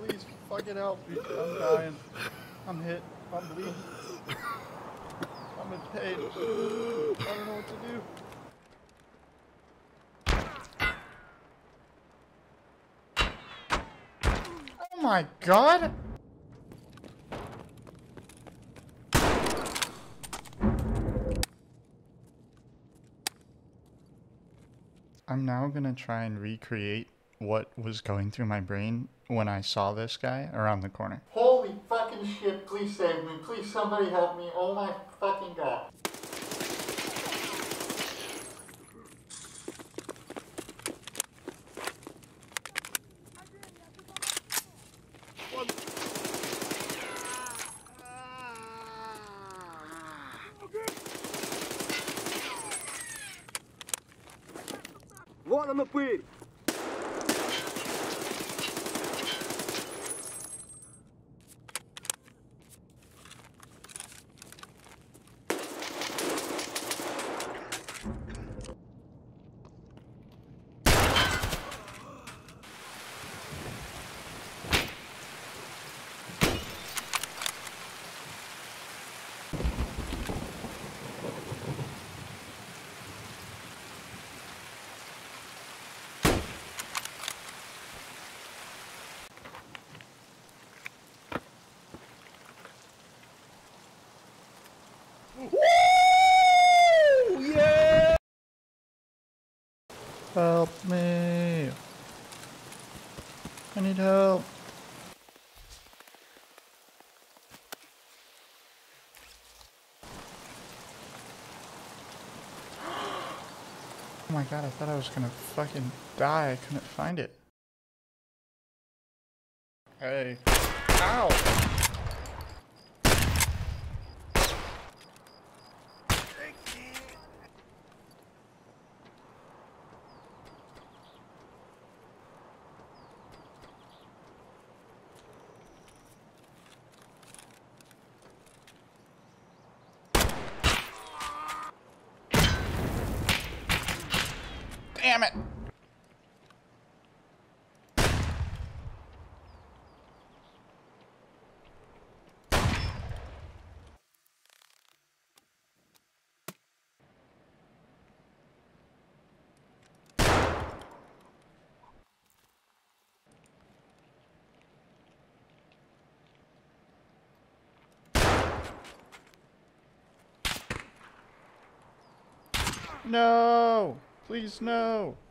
Please fucking help me. I'm dying. I'm hit. I'm bleeding. I'm in pain. I don't know what to do. Oh my god! I'm now gonna try and recreate what was going through my brain when I saw this guy around the corner. Holy fucking shit, please save me. Please somebody help me. Oh my fucking god. Вон оно пыль! Woo! Yeah! Help me. I need help. Oh my god, I thought I was gonna fucking die. I couldn't find it. Hey. Ow! Damn it! No! Please, no!